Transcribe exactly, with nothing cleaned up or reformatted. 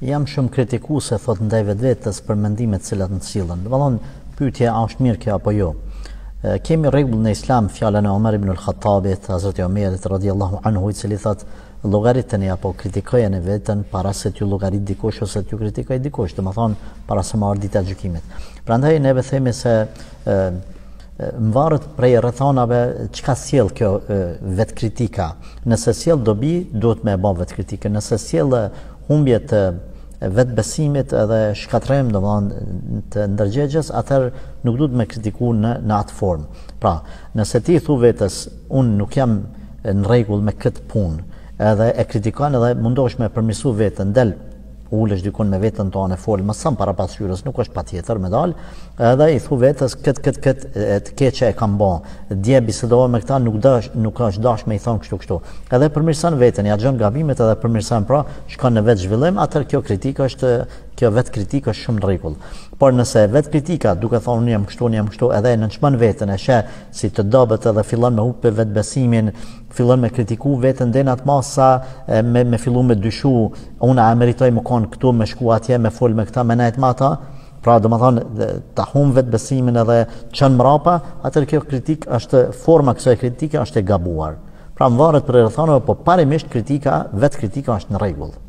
Jam shumë kritikuese thot ndaj vetvetes për mendimet të cilat më sillen. Domethënë pyetja a është mirë kjo apo jo. E, kemi rregull në Islam fjalën e Omer ibn al-Khattabit, Hazreti Omerit radhiyallahu anhu, i cili thot llogariteni apo kritikojeni veten para se t'ju llogarit dikush ose t'ju kritikoj dikush, domethënë para se marrë dita e gjykimit. Prandaj neve themi se e, më varet prej rrethonave çka sjell kjo vetë kritika. Nëse sjell dobi, duhet me e bë vetë kritikën. Nëse sjell humbje të vetë besimit edhe shkatrim domethënë të ndërgjegjes, atëherë nuk duhet me kritiku në, në atë formë. Pra, nëse ti thu vetes, unë nuk jam në rregull me këtë punë, edhe e kritikon edhe mundohesh me përmirësu veten, del ulesh dikon me veten tonë, fol më sa para pasqyrës, nuk është patjetër me dal, edhe i thu vetes kët kët kët të keqe e kam bë. Dje bisedova me këta, nuk dash, nuk është dash me i thon kështu kështu. Edhe përmirëson veten, ja xhon gabimet edhe përmirëson, pra shkon në vetë zhvillim, atëherë kjo kritikë është kjo vetë kritikë është shumë në rregull. Por nëse vetë kritika, duke thonë unë jam kështu, unë jam kështu, edhe e nënçmon veten, e sheh si të dobët edhe fillon me humbë vetë besimin, fillon me kritiku veten deri në atë masa, me me fillu me dyshu, unë a meritoj më kon këtu me shku atje me fol me këta me nejt me ata. Pra domethënë ta humb vetë besimin edhe çon mrapa, atëherë kjo kritik është forma kësaj kritike është e gabuar. Pra më varet për rrethana, po parimisht kritika, vetë kritika është në rregull.